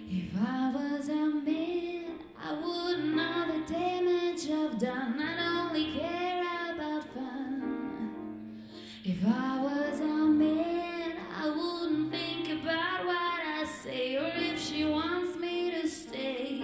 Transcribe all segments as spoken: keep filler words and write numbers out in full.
If I was a man, I wouldn't know the damage I've done. I'd only care about fun. If I was a man, I wouldn't think about what I say, or if she wants me to stay.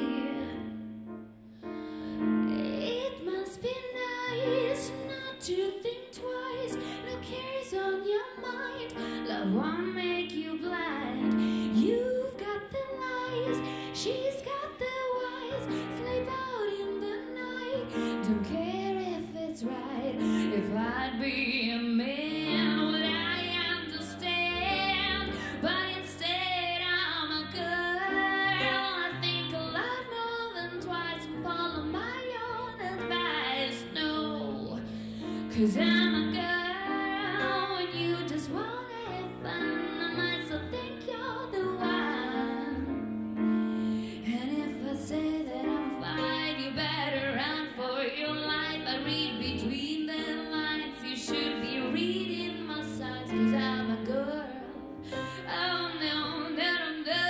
It must be nice not to think twice. No cares on your mind. Love won't make you blind. You've got the lies, she's got the wise. Sleep out in the night, don't care if it's right. If I'd be a man, would I understand? But instead I'm a girl. I think a lot more than twice and follow my own advice. No, 'cause I'm a girl and you just wanna have fun. I might still think you're the one. And if I say that I'm fine, you better run for your life. I read between the lines, you should be reading my signs. 'Cause I'm a girl. Oh no, no, no, no.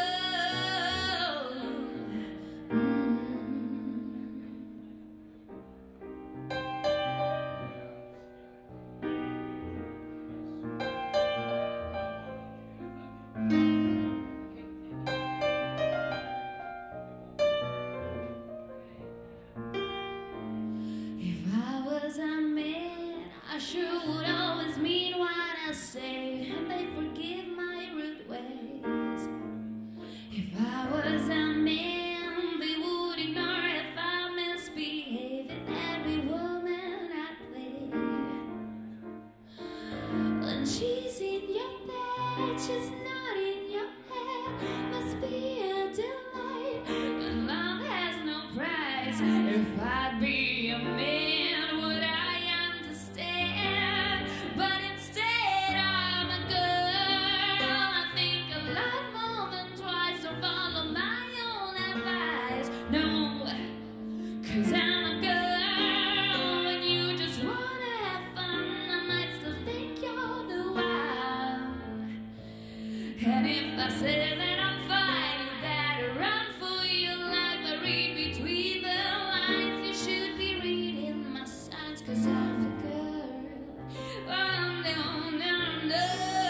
If I was a man, I sure would always mean what I say, and they forgive my rude ways. If I was a man, they would ignore if I misbehave with every woman I play. When she's in your bed, she's not in your head. Must be a delight, but love has no price. If I'd be a man, would I understand? But instead I'm a girl. I think a lot more than twice, so follow my own advice. No, 'cause I'm a girl and you just wanna have fun. I might still think you're the one. And if I say that I'm fine, you better run for your life. I read between the lines, you should be reading my signs. 'Cause I'm a girl. Oh no, no, no.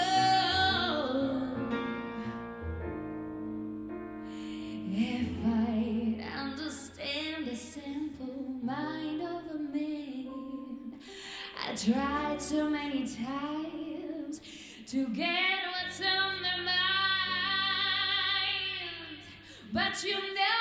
If I'd understand the simple mind of a man, I tried so many times to get what's on their mind, but you know